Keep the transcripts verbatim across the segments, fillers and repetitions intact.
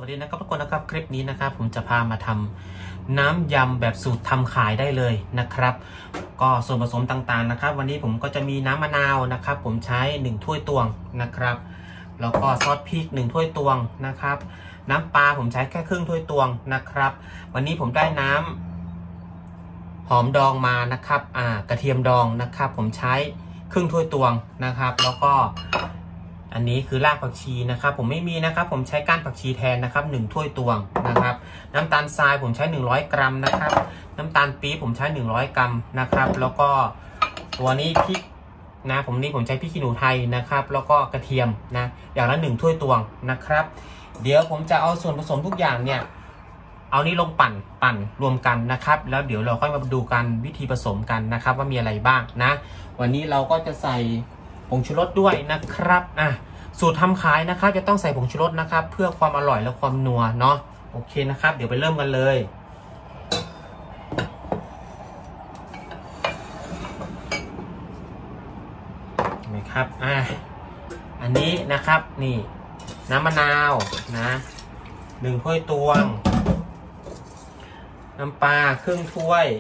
ดีนะครับทุกคนนะครับคลิปนี้นะครับผมจะพามาทำน้ำยำแบบสูตรทำขายได้เลยนะครับก็ส่วนผสมต่างๆนะครับวันนี้ผมก็จะมีน้ำมะนาวนะครับผมใช้หนึ่งถ้วยตวงนะครับแล้วก็ซอสพริกหนึ่งถ้วยตวงนะครับน้ำปลาผมใช้แค่ครึ่งถ้วยตวงนะครับวันนี้ผมได้น้ำหอมดองมานะครับอ่ากระเทียมดองนะครับผมใช้ครึ่งถ้วยตวงนะครับแล้วก็อันนี้คือรากผักชีนะครับผมไม่มีนะครับผมใช้ก้านผักชีแทนนะครับหนึ่งถ้วยตวงนะครับน้ำตาลทรายผมใช้หนึ่งร้อยกรัมนะครับน้ำตาลปี๊บผมใช้หนึ่งร้อยกรัมนะครับแล้วก็ตัวนี้พริกนะผมนี่ผมใช้พริกขี้หนูไทยนะครับแล้วก็กระเทียมนะอย่างละหนึ่งถ้วยตวงนะครับเดี๋ยวผมจะเอาส่วนผสมทุกอย่างเนี่ยเอานี้ลงปั่นปั่นรวมกันนะครับแล้วเดี๋ยวเราค่อยมาดูกันวิธีผสมกันนะครับว่ามีอะไรบ้างนะวันนี้เราก็จะใส่ผงชูรสด้วยนะครับอ่ะสูตรทำขายนะครับจะต้องใส่ผงชูรสนะครับเพื่อความอร่อยและความนัวเนาะโอเคนะครับเดี๋ยวไปเริ่มกันเลยนะครับอ่ะอันนี้นะครับนี่น้ำมะนาวนะหนึ่งถ้วยตวงน้ำปลาครึ่งถ้วย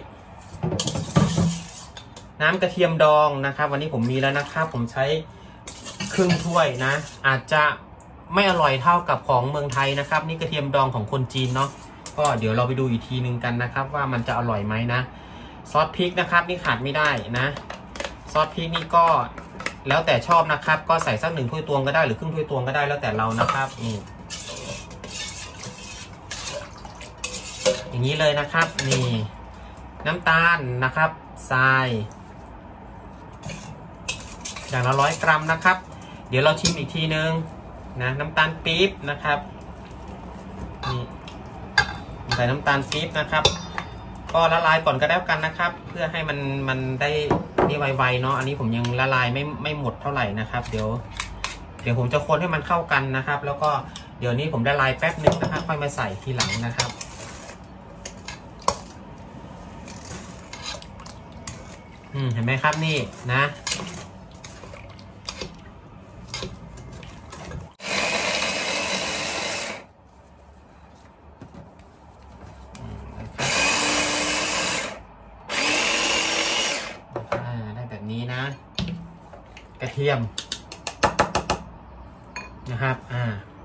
น้ำกระเทียมดองนะครับวันนี้ผมมีแล้วนะครับผมใช้ครึ่งถ้วยนะอาจจะไม่อร่อยเท่ากับของเมืองไทยนะครับนี่กระเทียมดองของคนจีนเนาะก็เดี๋ยวเราไปดูอีกทีนึงกันนะครับว่ามันจะอร่อยไหมนะซอสพริกนะครับนี่ขาดไม่ได้นะซอสพริกนี่ก็แล้วแต่ชอบนะครับก็ใส่สักหนึ่งถ้วยตวงก็ได้หรือครึ่งถ้วยตวงก็ได้แล้วแต่เรานะครับนี่อย่างนี้เลยนะครับนี่น้ำตาลนะครับทรายอย่างละร้อยกรัมนะครับเดี๋ยวเราชิมอีกทีนึงนะน้ำตาลปี๊บนะครับนี่ใส่น้ำตาลปี๊บนะครับก็ละลายก่อนก็แล้วกันนะครับเพื่อให้มันมันได้นี่ไวๆเนาะอันนี้ผมยังละลายไม่ไม่หมดเท่าไหร่นะครับเดี๋ยวเดี๋ยวผมจะคนให้มันเข้ากันนะครับแล้วก็เดี๋ยวนี้ผมละลายแป๊บนึงนะครับค่อยมาใส่ทีหลังนะครับอืมเห็นไหมครับนี่นะได้แบบนี้นะกระเทียมนะครับอ่า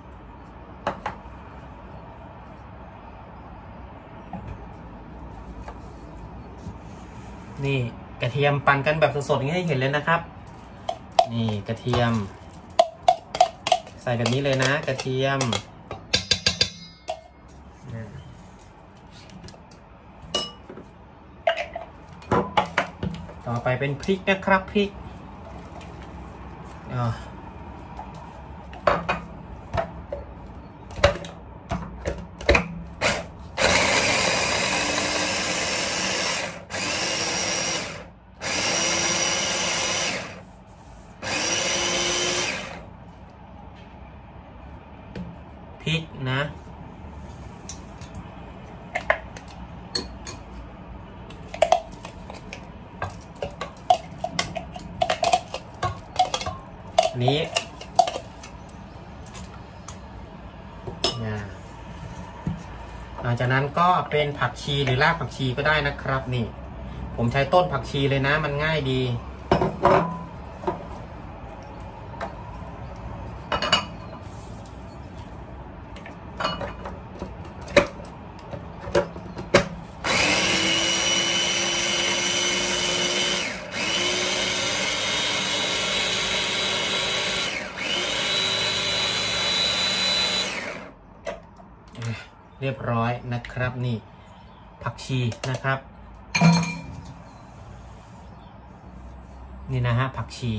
นี่กระเทียมปั่นกันแบบสดๆอย่างนี้ให้เห็นเลยนะครับนี่กระเทียมใส่แบบนี้เลยนะกระเทียมต่อไปเป็นพริกนะครับพริกอ๋อพริกนะอันนี้หลังจากนั้นก็เป็นผักชีหรือรากผักชีก็ได้นะครับนี่ผมใช้ต้นผักชีเลยนะมันง่ายดีเรียบร้อยนะครับนี่ผักชีนะครับนี่นะฮะผักชี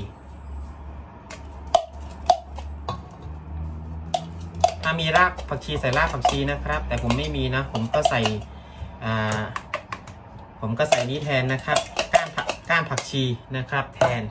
ถ้ามีรากผักชีใส่รากผักชีนะครับแต่ผมไม่มีนะผมก็ใส่อ่าผมก็ใส่นี้แทนนะครับก้านผักก้านผักชีนะครับแทน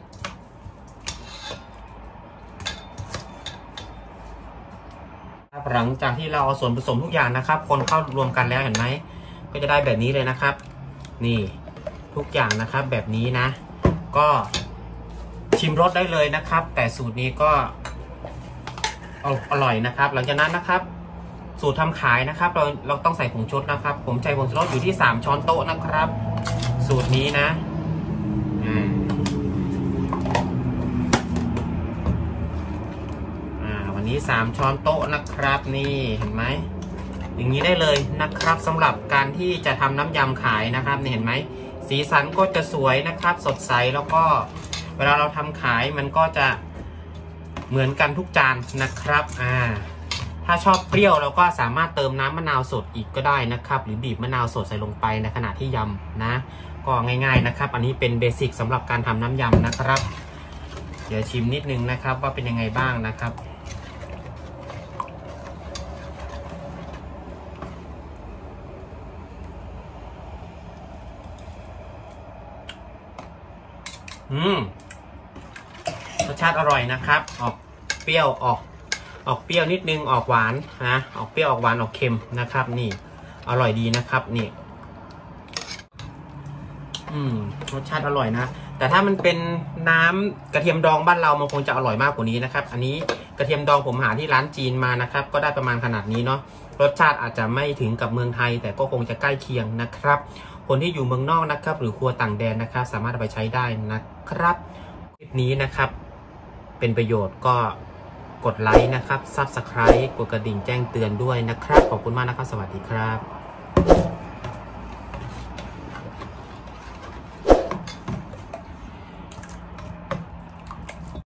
หลังจากที่เราเอาส่วนผสมทุกอย่างนะครับคนเข้ารวมกันแล้วเห็นไหมก็จะได้แบบนี้เลยนะครับนี่ทุกอย่างนะครับแบบนี้นะก็ชิมรสได้เลยนะครับแต่สูตรนี้ก็ อร่อยนะครับหลังจากนั้นนะครับสูตรทำขายนะครับเราเราต้องใส่ผงชูรสนะครับผมใช้ผงชูรสอยู่ที่สามช้อนโต๊ะนะครับสูตรนี้นะอ่าอ่าวันนี้สามช้อนโต๊ะนะครับนี่เห็นไหมอย่างนี้ได้เลยนะครับสำหรับการที่จะทำน้ำยำขายนะครับนี่เห็นไหมสีสันก็จะสวยนะครับสดใสแล้วก็เวลาเราทำขายมันก็จะเหมือนกันทุกจานนะครับอ่าถ้าชอบเปรี้ยวเราก็สามารถเติมน้ำมะนาวสดอีกก็ได้นะครับหรือบีบมะนาวสดใส่ลงไปในขณะที่ยำนะก็ง่ายๆนะครับอันนี้เป็นเบสิกสำหรับการทำน้ำยำนะครับเดี๋ยวชิมนิดนึงนะครับว่าเป็นยังไงบ้างนะครับอืมรสชาติอร่อยนะครับออกเปรี้ยวออกออกเปรี้ยวนิดนึงออกหวานนะออกเปรี้ยวออกหวานออกเค็มนะครับนี่อร่อยดีนะครับนี่อืมรสชาติอร่อยนะแต่ถ้ามันเป็นน้ำกระเทียมดองบ้านเรามันคงจะอร่อยมากกว่านี้นะครับอันนี้กระเทียมดองผมหาที่ร้านจีนมานะครับก็ได้ประมาณขนาดนี้เนาะรสชาติอาจจะไม่ถึงกับเมืองไทยแต่ก็คงจะใกล้เคียงนะครับคนที่อยู่เมืองนอกนะครับหรือครัวต่างแดนนะครับสามารถเอาไปใช้ได้นะครับคลิปนี้นะครับเป็นประโยชน์ก็กดไลค์นะครับ ซับสไครบ์ กดกระดิ่งแจ้งเตือนด้วยนะครับขอบคุณมากนะครับสวัสดีครับ